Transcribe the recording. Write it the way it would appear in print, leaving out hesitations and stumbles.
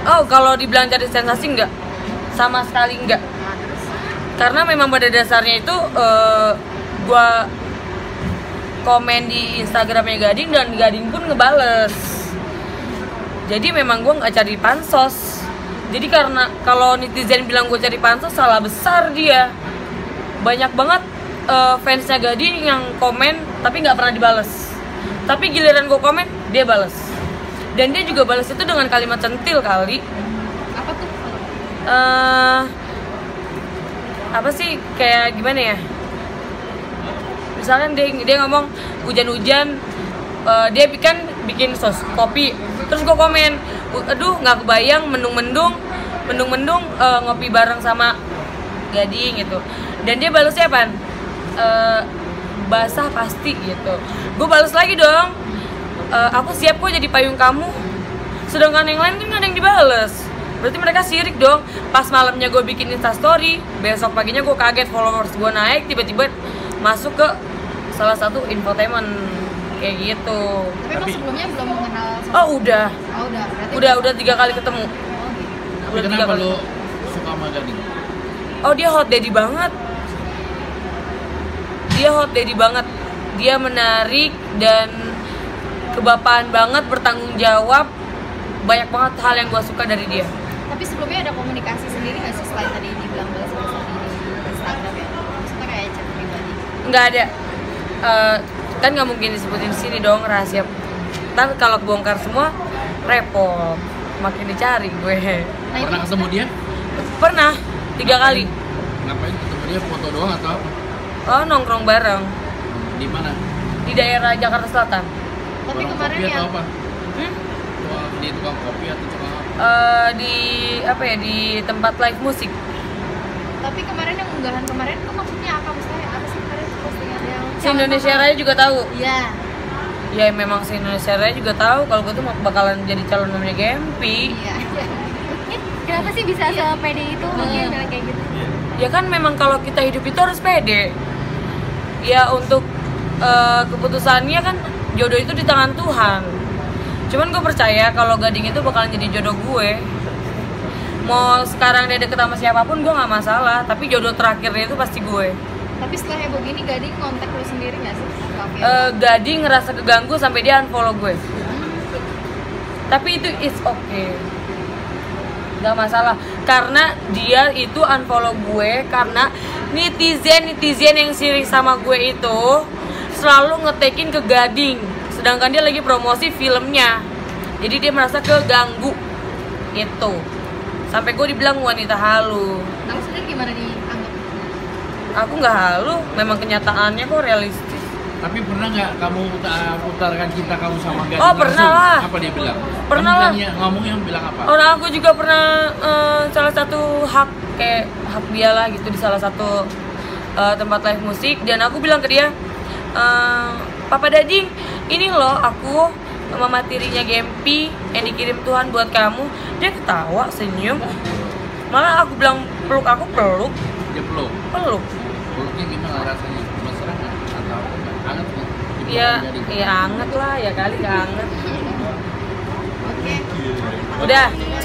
Oh, kalau dibilang cari sensasi enggak, sama sekali enggak. Karena memang pada dasarnya itu gua komen di Instagramnya Gading dan Gading pun ngebales. Jadi memang gue nggak cari pansos. Jadi karena kalau netizen bilang gue cari pansos, salah besar dia. Banyak banget fansnya Gading yang komen tapi nggak pernah dibales. Tapi giliran gue komen, dia bales. Dan dia juga balas itu dengan kalimat centil kali. Apa tuh? Apa sih, kayak gimana ya? Misalkan dia ngomong hujan-hujan, dia bikin sos kopi, terus gue komen, aduh nggak kebayang mendung-mendung ngopi bareng sama Gading gitu. Dan dia balasnya apaan? Basah pasti gitu. Gue balas lagi dong, aku siap kok jadi payung kamu. Sedangkan yang lain kan nggak ada yang dibales. Berarti mereka sirik dong. Pas malamnya gue bikin Instastory, besok paginya gue kaget followers gue naik, tiba-tiba masuk ke salah satu infotainment kayak gitu. Tapi emang sebelumnya belum mengenal sama... Oh udah. Oh udah. Berarti Udah 3 kali ketemu. Oh gitu. Tapi kenapa lo suka sama Gading? Oh, dia hot daddy banget. Dia menarik dan kebapaan banget, bertanggung jawab. Banyak banget hal yang gue suka dari dia. Tapi sebelumnya ada komunikasi sendiri nggak sih selain tadi dibilang balas-balasan di Instagram ya? Maksudnya kayak chat pribadi? Nggak ada. Kan nggak mungkin disebutin di sini dong, rahasia. Ntar kalau kebongkar semua repot, makin dicari gue. Nah, Pernah itu ketemu dia? Pernah 3 kali. Ngapain ketemu dia, foto doang atau apa? Oh, nongkrong bareng Di mana? di daerah Jakarta Selatan. Tapi Warung kemarin kopi yang atau apa? Hmm? Di tukang kopi atau tukang apa? Di apa ya, di tempat live musik. Tapi kemarin yang unggahan kemarin itu maksudnya apa? Maksudnya apa sih kemarin postingan yang Si Indonesia Raya juga tahu. Iya. Ya memang si Indonesia Raya juga tahu kalau gue tuh bakalan jadi calon namanya Gempi. Iya. Kenapa sih bisa sepede itu mungkin bilang kayak gitu? Ya kan memang kalau kita hidup itu harus pede. Ya untuk keputusannya kan jodoh itu di tangan Tuhan. Cuman gue percaya kalau Gading itu bakalan jadi jodoh gue. Mau sekarang dia deket sama siapapun gue nggak masalah. Tapi jodoh terakhirnya itu pasti gue. Tapi setelah heboh gini Gading kontak lu sendiri nggak sih? Gading ngerasa keganggu sampai dia unfollow gue. Tapi itu is okay, nggak masalah. Karena dia itu unfollow gue karena netizen yang sirik sama gue itu selalu ngetekin ke Gading, sedangkan dia lagi promosi filmnya. Jadi dia merasa keganggu itu. Sampai gue dibilang wanita halu. Kamu sendiri gimana dianggap? Aku nggak halu, memang kenyataannya kok realistis. Tapi pernah nggak kamu putarkan cinta kamu sama Gading? Oh, pernah langsung? lah. Apa dia bilang? Pernah kamu lah. Tanya, ngomongnya bilang apa? Orang aku juga pernah salah satu hak dia lah gitu di salah satu tempat live musik, dan aku bilang ke dia, Papa Dading, ini loh aku mama tirinya Gempi yang dikirim Tuhan buat kamu. Dia ketawa, senyum. Malah aku bilang peluk, Dia peluk. Peluknya gimana rasanya? Mesra nggak? Atau hangat nggak? Ya anget lah, ya kali anget. Oke. Udah.